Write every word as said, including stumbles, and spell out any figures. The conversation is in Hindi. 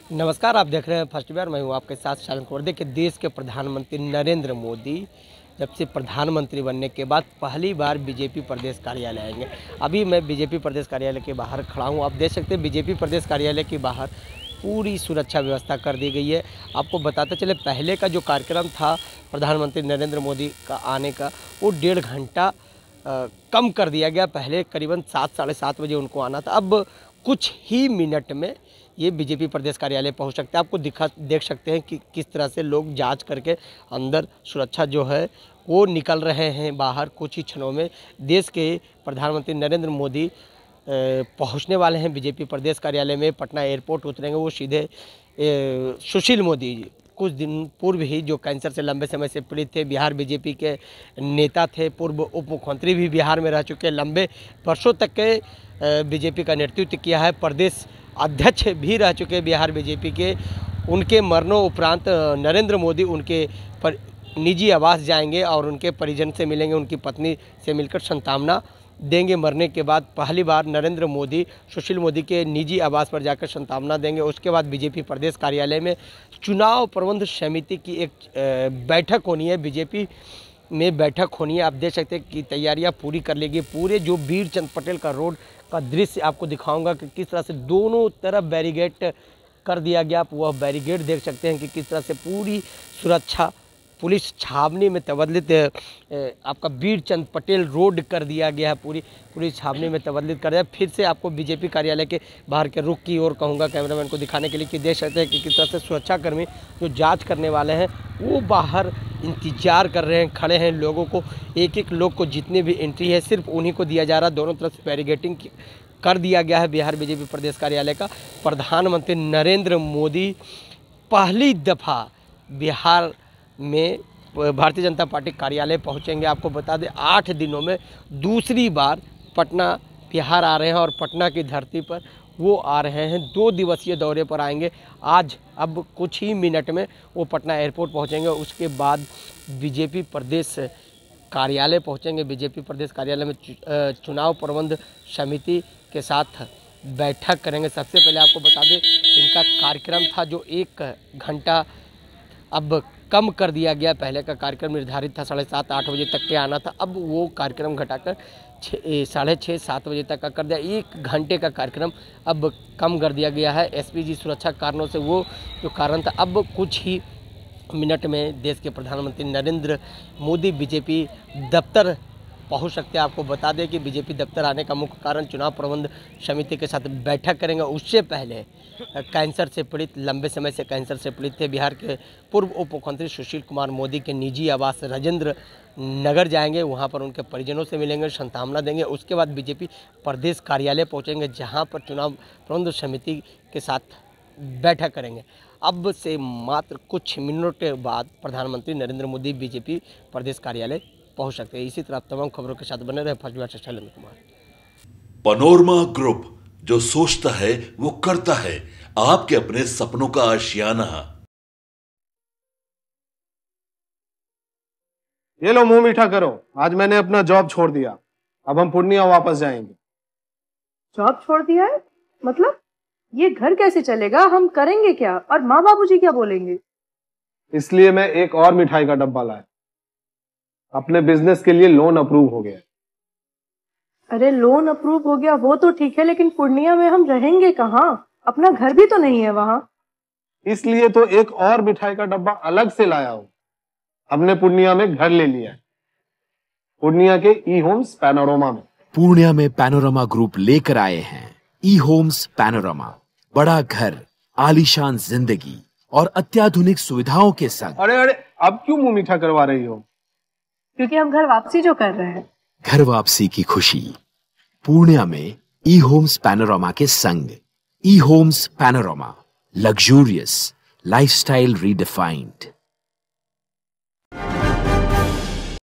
नमस्कार, आप देख रहे हैं फर्स्ट बार। मैं हूं आपके साथ शालन कुमार। देखिए, देश के प्रधानमंत्री नरेंद्र मोदी जब से प्रधानमंत्री बनने के बाद पहली बार बीजेपी प्रदेश कार्यालय आएंगे। अभी मैं बीजेपी प्रदेश कार्यालय के बाहर खड़ा हूं। आप देख सकते हैं बीजेपी प्रदेश कार्यालय के बाहर पूरी सुरक्षा व्यवस्था कर दी गई है। आपको बताते चले, पहले का जो कार्यक्रम था प्रधानमंत्री नरेंद्र मोदी का आने का, वो डेढ़ घंटा कम कर दिया गया। पहले करीबन सात साढ़े सात बजे उनको आना था, अब कुछ ही मिनट में ये बीजेपी प्रदेश कार्यालय पहुंच सकते हैं। आपको दिखा देख सकते हैं कि किस तरह से लोग जांच करके अंदर सुरक्षा जो है वो निकल रहे हैं बाहर। कुछ ही क्षणों में देश के प्रधानमंत्री नरेंद्र मोदी पहुंचने वाले हैं बीजेपी प्रदेश कार्यालय में। पटना एयरपोर्ट उतरेंगे वो सीधे। सुशील मोदी कुछ दिन पूर्व ही जो कैंसर से लंबे समय से पीड़ित थे, बिहार बीजेपी के नेता थे, पूर्व उप मुख्यमंत्री भी बिहार में रह चुके, लंबे वर्षों तक के बीजेपी का नेतृत्व किया है, प्रदेश अध्यक्ष भी रह चुके बिहार बीजेपी के। उनके मरणों उपरांत नरेंद्र मोदी उनके पर निजी आवास जाएंगे और उनके परिजन से मिलेंगे, उनकी पत्नी से मिलकर सांत्वना देंगे। मरने के बाद पहली बार नरेंद्र मोदी सुशील मोदी के निजी आवास पर जाकर सांत्वना देंगे। उसके बाद बीजेपी प्रदेश कार्यालय में चुनाव प्रबंध समिति की एक बैठक होनी है, बीजेपी में बैठक होनी है। आप देख सकते हैं कि तैयारियां पूरी कर लेगी। पूरे जो वीर चंद पटेल का रोड का दृश्य आपको दिखाऊंगा कि किस तरह से दोनों तरफ बैरिकेड कर दिया गया। आप वह बैरिकेड देख सकते हैं कि किस तरह से पूरी सुरक्षा पुलिस छावनी में तबदलित आपका वीर चंद पटेल रोड कर दिया गया है। पूरी पुलिस छावनी में तबदलित कर दिया। फिर से आपको बीजेपी कार्यालय के बाहर के रुख की ओर कहूँगा कैमरामैन को दिखाने के लिए कि देख सकते हैं कि किस तरह से सुरक्षाकर्मी जो जांच करने वाले हैं वो बाहर इंतजार कर रहे हैं, खड़े हैं। लोगों को एक एक लोग को जितनी भी एंट्री है सिर्फ उन्हीं को दिया जा रहा है। दोनों तरफ से बैरिकेडिंग कर दिया गया है बिहार बीजेपी प्रदेश कार्यालय का। प्रधानमंत्री नरेंद्र मोदी पहली दफ़ा बिहार में भारतीय जनता पार्टी कार्यालय पहुंचेंगे। आपको बता दें, आठ दिनों में दूसरी बार पटना बिहार आ रहे हैं और पटना की धरती पर वो आ रहे हैं। दो दिवसीय दौरे पर आएंगे। आज अब कुछ ही मिनट में वो पटना एयरपोर्ट पहुंचेंगे। उसके बाद बीजेपी प्रदेश कार्यालय पहुंचेंगे। बीजेपी प्रदेश कार्यालय में चुनाव प्रबंध समिति के साथ बैठक करेंगे। सबसे पहले आपको बता दें, इनका कार्यक्रम था जो एक घंटा अब कम कर दिया गया। पहले का कार्यक्रम निर्धारित था साढ़े सात आठ बजे तक के आना था, अब वो कार्यक्रम घटाकर छः साढ़े छः सात बजे तक का कर दिया। एक घंटे का कार्यक्रम अब कम कर दिया गया है एसपीजी सुरक्षा कारणों से। वो जो कारण था, अब कुछ ही मिनट में देश के प्रधानमंत्री नरेंद्र मोदी बीजेपी दफ्तर पहुंच सकते हैं। आपको बता दें कि बीजेपी दफ्तर आने का मुख्य कारण चुनाव प्रबंध समिति के साथ बैठक करेंगे। उससे पहले कैंसर से पीड़ित, लंबे समय से कैंसर से पीड़ित थे बिहार के पूर्व उप मुख्यमंत्री सुशील कुमार मोदी के निजी आवास राजेंद्र नगर जाएंगे। वहां पर उनके परिजनों से मिलेंगे, सांत्वना देंगे। उसके बाद बीजेपी प्रदेश कार्यालय पहुंचेंगे, जहां पर चुनाव प्रबंध समिति के साथ बैठक करेंगे। अब से मात्र कुछ मिनट बाद प्रधानमंत्री नरेंद्र मोदी बीजेपी प्रदेश कार्यालय पहुंच सकते हैं। इसी तरह तमाम खबरों के साथ बने रहे फर्स्ट बार से शालन कुमार। पनोरमा ग्रुप, जो सोचता है वो करता है। आपके अपने सपनों का आशियाना। ये लो, मुंह मीठा करो। आज मैंने अपना जॉब छोड़ दिया, अब हम पूर्णिया वापस जाएंगे। जॉब छोड़ दिया है? मतलब ये घर कैसे चलेगा? हम करेंगे क्या? और माँ बाबूजी क्या बोलेंगे? इसलिए मैं एक और मिठाई का डब्बा लाया। अपने बिजनेस के लिए लोन अप्रूव हो गया। अरे लोन अप्रूव हो गया वो तो ठीक है, लेकिन पूर्णिया में हम रहेंगे कहाँ? अपना घर भी तो नहीं है वहाँ। इसलिए तो एक और मिठाई का डब्बा अलग से लाया हूँ। हमने पूर्णिया में घर ले लिया है, पूर्णिया के ई होम्स पैनोरमा में। पूर्णिया में पैनोरमा ग्रुप लेकर आए हैं ई होम्स पैनोरमा। बड़ा घर, आलीशान जिंदगी और अत्याधुनिक सुविधाओं के संग। अरे अरे अब क्यों मुंह मीठा करवा रही हो? क्योंकि हम घर वापसी जो कर रहे हैं। घर वापसी की खुशी पूर्णिया में ई होम्स पैनोरमा के संग। ई homes panorama, luxurious lifestyle redefined.